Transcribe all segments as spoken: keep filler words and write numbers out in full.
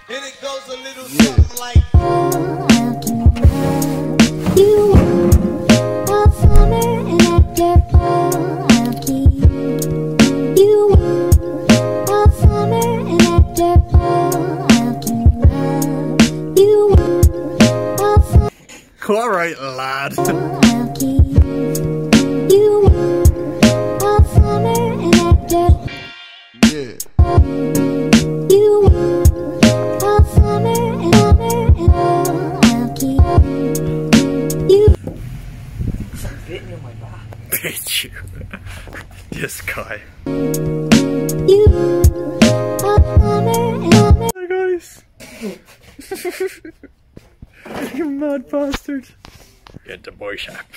And it goes a little something like You are summer and after Milwaukee. You are summer and after Milwaukee. You are summer. All right, lad. You are summer and after. yeah. You are summer and summer and Milwaukee. You. Hitting you on my back. Bitch, you. This guy. You are summer and summer. Hi, guys. You mad bastard. Get the boy shop.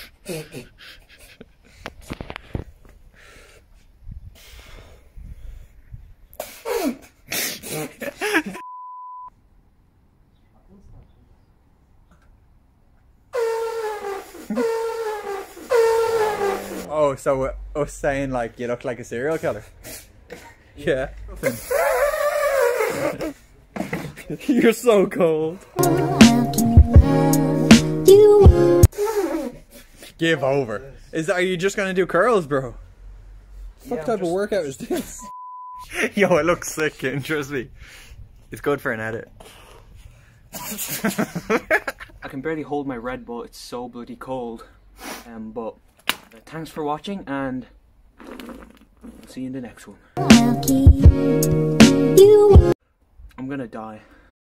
Oh, so uh, us saying like you look like a serial killer? Yeah. You're so cold. Give over. Is that, are you just gonna do curls, bro? Yeah, What type of workout is this? Yo, it looks sick, and trust me, it's good for an edit. I can barely hold my Red Bull, it's so bloody cold. Um, but uh, thanks for watching, and I'll see you in the next one. I'm gonna die.